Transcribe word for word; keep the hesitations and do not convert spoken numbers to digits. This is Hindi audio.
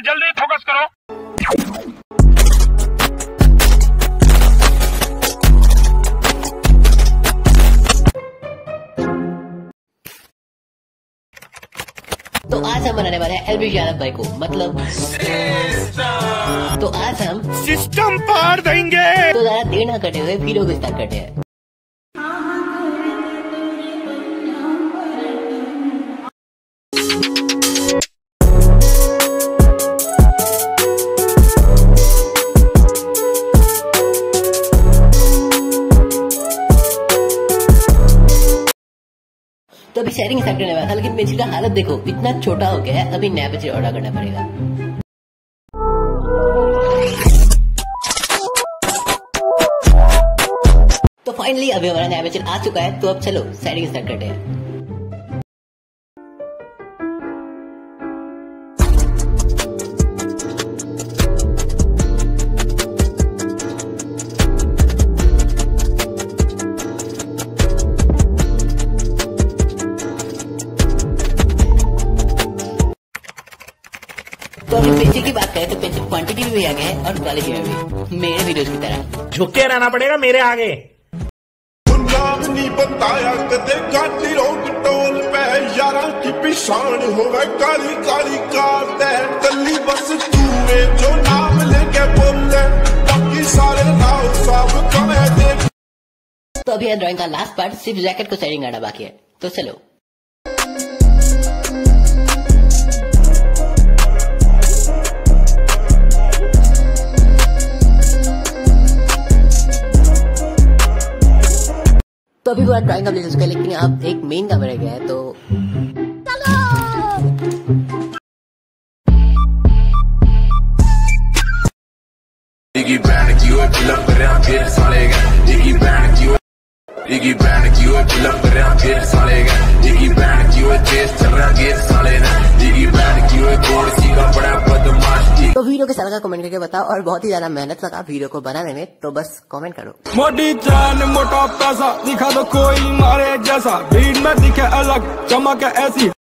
जल्दी फोकस करो। तो आज हम बनाने वाले हैं एल्विश यादव भाई को, मतलब तो आज हम सिस्टम पार देंगे। तो ज्यादा देर ना करते हुए वीडियो को स्टार्ट करते हैं। तो अभी शेयरिंग स्टार्ट करने वाला था, लेकिन पेंसिल का हालत देखो इतना छोटा हो गया है। अभी नया पेंसिल ऑर्डर करना पड़ेगा। तो फाइनली अभी हमारा नया पेंसिल आ चुका है। तो अब चलो शेयरिंग स्टार्ट करते हैं। तो अभी पेंसिल की बात करें तो पेंसिल क्वांटिटी में भी आगे है और क्वालिटी में भी, मेरे वीडियोस की तरह झुके रहना पड़ेगा मेरे आगे। नहीं बताया कदे गाड़ी रोक टोल पे यारा की पिछाड़ होवे काली काली कार दे तल्ली बस तू है जो नाम लेके बोले बाकी सारे नाव सब कमे दे। तो अभी है ड्राइंग का लास्ट पार्ट, सिर्फ जैकेट को शेडिंग करना बाकी है। तो चलो तो अभी पूरा ड्राइंग कंप्लीट हो चुका है, लेकिन अब एक मेन काम रह गया है। तो तो वीडियो के साथ का कमेंट करके बताओ, और बहुत ही ज्यादा मेहनत लगा वीडियो को बनाने में, तो बस कमेंट करो। मोटी जान मोटा पैसा दिखा दो कोई मारे जैसा, भीड़ में दिखे अलग चमक ऐसी।